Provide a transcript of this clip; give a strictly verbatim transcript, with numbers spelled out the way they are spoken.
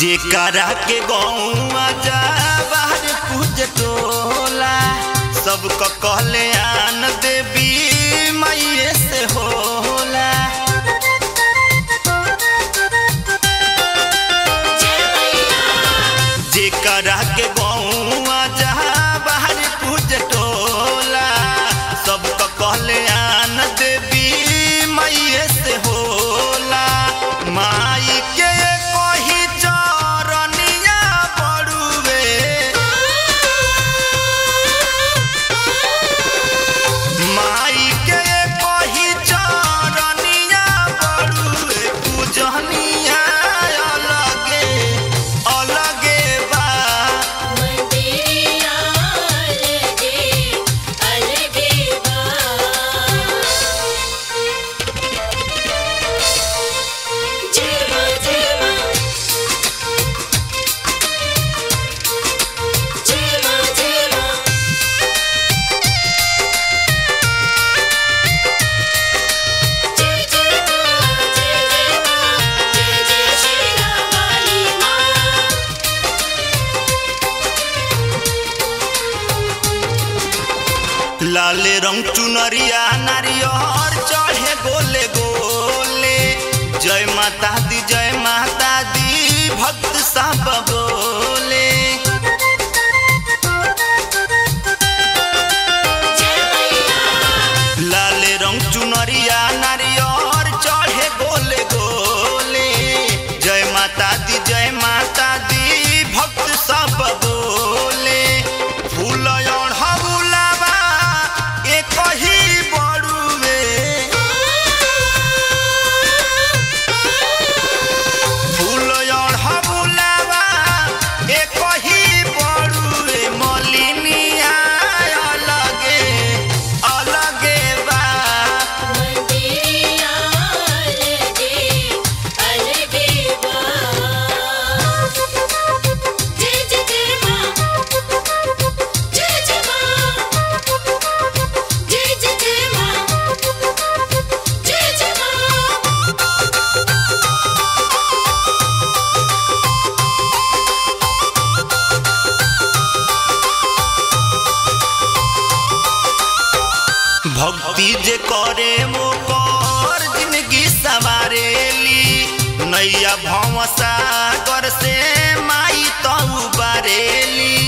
जेकरा के गौआ जा बाहर पूज टोला सबको कहले आन देवी मैये से होला। जेकरा के गौआ जा बाहर पूज टोला सबको कहले आन देवी मैये से होला। माई के लाल रंग चुनरिया नारियर चढ़े गोले गोले जय माता दी जय माता दी भक्त सब बोले। लाल रंग चुनरिया नारियर चढ़े गोले गोले जय माता दी जय माता दी भक्त सब बोले। फूल भक्ति जे करे वो कर जिंदगी सवारेली नैया भव सागर से माई तो बारेली।